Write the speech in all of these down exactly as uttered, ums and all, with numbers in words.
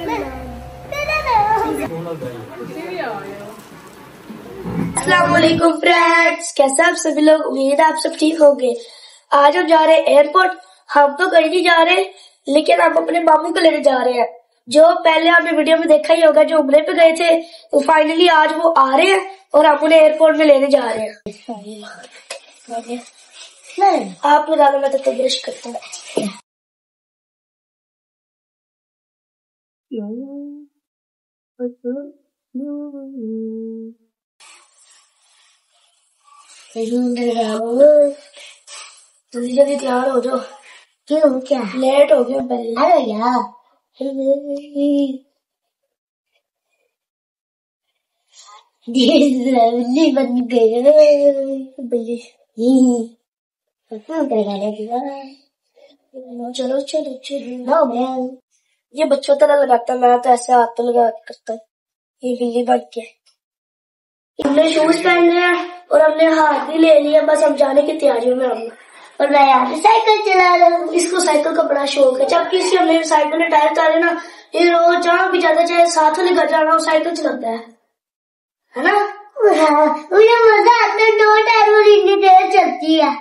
अस्सलामुअलैकुम फ्रेंड्स, कैसे आप सभी लोग। उम्मीद है आप सब ठीक होंगे। आज हम जा रहे हैं एयरपोर्ट। हम तो कहीं नहीं जा रहे, लेकिन हम अपने मामू को लेने जा रहे हैं, जो पहले आपने वीडियो में देखा ही होगा, जो उम्रे पे गए थे। तो फाइनली आज वो आ रहे हैं और हम उन्हें एयरपोर्ट में लेने जा रहे हैं। आप लोग डालो, मैं तो ब्रश करता हूँ। जल्दी जल्दी तैयार हो जाओ। क्यों, क्या लेट हो गया पहले। अरे यार बिल्ली बन गई बिल्ली। चलो चलो चलो। ये बच्चों तरह लगाता, मैं तो ऐसे हाथ तो लगा करता। ये बिल्ली बन के हमने शूज पहन लिया और हमने हाथ भी ले लिया। बस हम जाने की तैयारियों में हम। और मैं यहाँ पे साइकिल चला रहा हूँ। इसको साइकिल का बड़ा शौक है। जब किसी हमने साइकिल में टायर डाले ना, ये रोज जहाँ भी जाता, चाहे साथ वाले घर जाना हो, साइकिल चलाता है, है ना। मुझे मजा आता है, दो टायर में इतनी देर चलती है।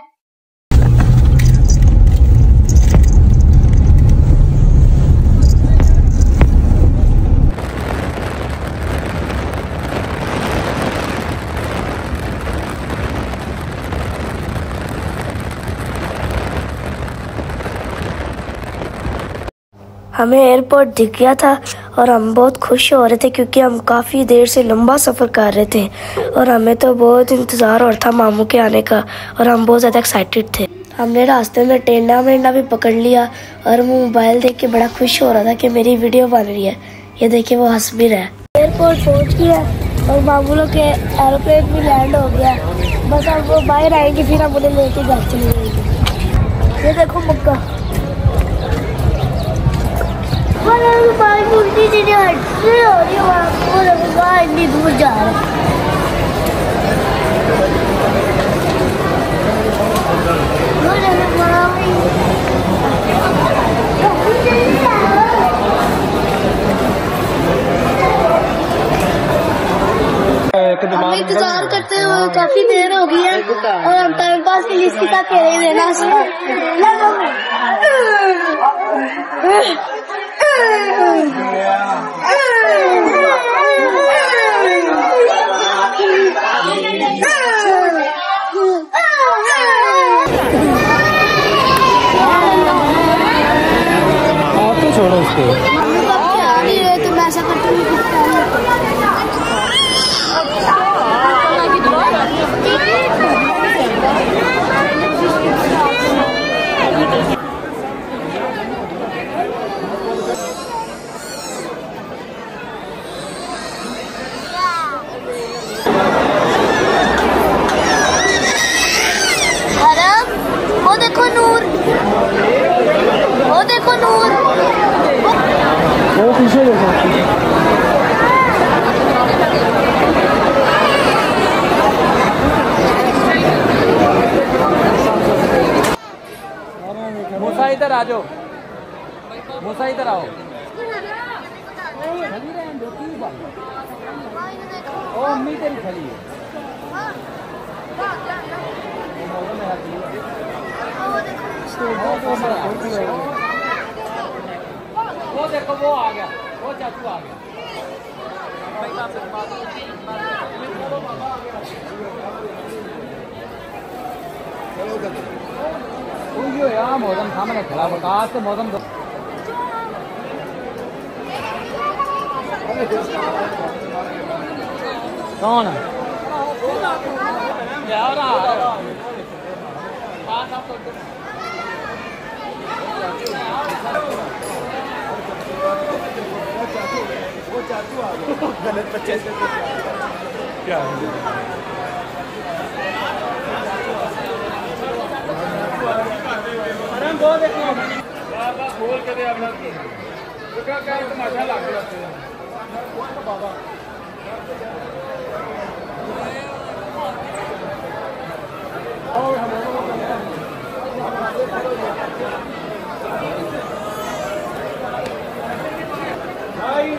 हमें एयरपोर्ट दिख गया था और हम बहुत खुश हो रहे थे, क्योंकि हम काफ़ी देर से लंबा सफ़र कर रहे थे और हमें तो बहुत इंतज़ार और था मामू के आने का, और हम बहुत ज़्यादा एक्साइटेड थे। हमने रास्ते में टेंडा वेंडा भी पकड़ लिया और वो मोबाइल देख के बड़ा खुश हो रहा था कि मेरी वीडियो बन रही है। ये देखिए वो हंस भी रहा है। एयरपोर्ट पहुँच गया और मामू लोग के एरोप्लेन भी लैंड हो गया। बस अब वो बाहर आएंगे, फिर हम उन्हें लेके घर चले जाएंगे। ये देखो मक्का उल्टी चीजें हटती हो रही है, वहाँ इतनी दूर जा रहा है। हम इंतजार करते हुए काफी देर हो गई है और हम टाइम पास के लिए इसकी का खेल देना। छोड़ो उसको। तो मैं ऐसा करता हूँ। वो देखो नूर, वो देखो नूर, वो पीछे देखो। मूसा इधर आ जाओ, मूसा इधर आओ। ओ अम्मी तेरी खड़ी है। वो देखो वो आ गया, वो चाचू आ गया। यो यार मौसम सामने खड़ा बता से मौसम कौन है यार वो चाचू आ गया। गलत बच्चे से क्या दो देखो बाबा खोल के दे अपना क्या क्या तमाशा लग गया बाबा। और हम भाई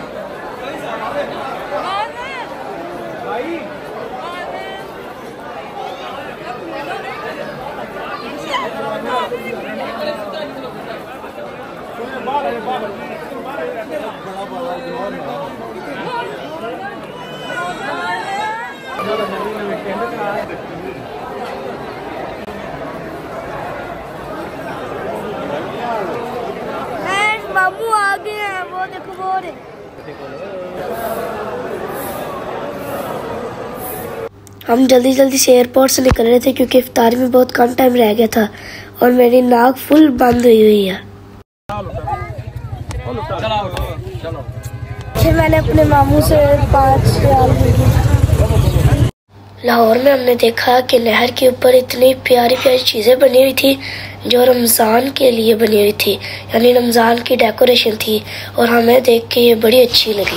भाई मामू आ गए हैं, वो देखो वो रे। हम जल्दी जल्दी से एयरपोर्ट से निकल रहे थे क्योंकि इफ्तार में बहुत कम टाइम रह गया था और मेरी नाक फुल बंद हुई हुई है। फिर मैंने अपने मामू से पाँच रियाल ली। लाहौर में हमने देखा कि नहर के ऊपर इतनी प्यारी प्यारी चीज़ें बनी हुई थी जो रमज़ान के लिए बनी हुई थी, यानी रमज़ान की डेकोरेशन थी और हमें देख के ये बड़ी अच्छी लगी।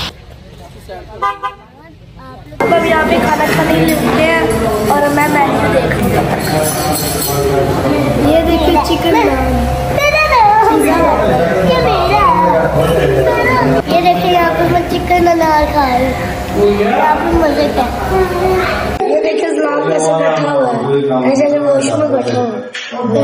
अब यहाँ पे खाना खाने के लिए रुकते हैं और मैं मेन्यू देख रही हूँ। ये देखिए चिकन ये देखिए यहाँ पे मैं चिकन अनार खा रही हूँ, यहाँ पे मजे का। ये देखिए सलाम कैसे बैठा हुआ है, ऐसे वॉश में बैठा हुआ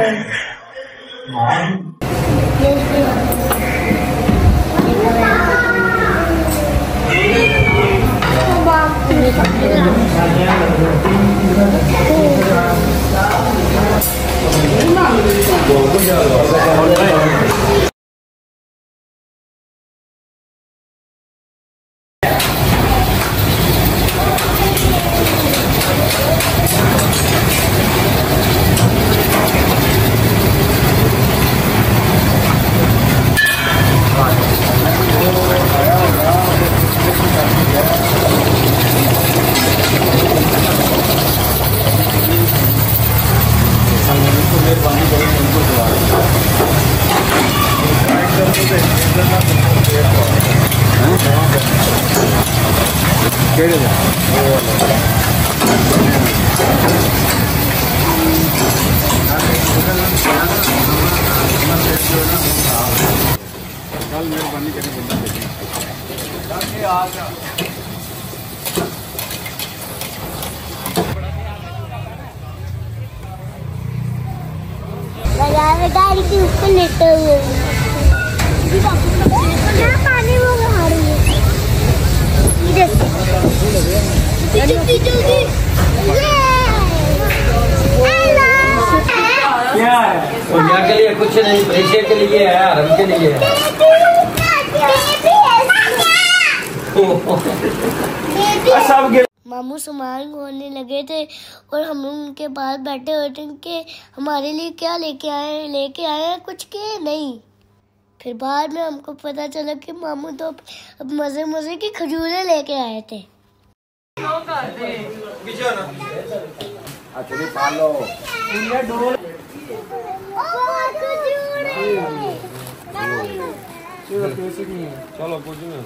गाड़ी के ऊपर लेटे हुए पानी वो बहा रही है। जल्दी जल्दी क्या है? दुनिया के लिए कुछ नहीं, पैसे के लिए है, आराम के लिए है। सब मामू सामान खोलने लगे थे और हम उनके पास बैठे हुए थे कि हमारे लिए क्या लेके आए लेके आए हैं कुछ के नहीं। फिर बाद में हमको पता चला कि मामू तो मजे मजे की खजूरें लेके आए थे। चलो कुछ नहीं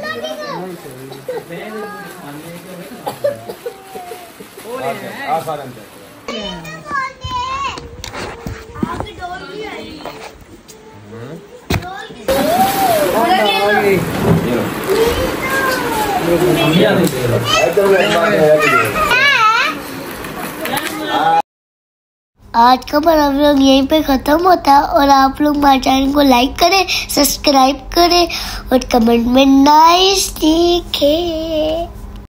आज का हमारा व्लॉग यहीं पे खत्म होता है और आप लोग हमारे चैनल को लाइक करें, सब्सक्राइब करें और कमेंट में नाइस लिखें।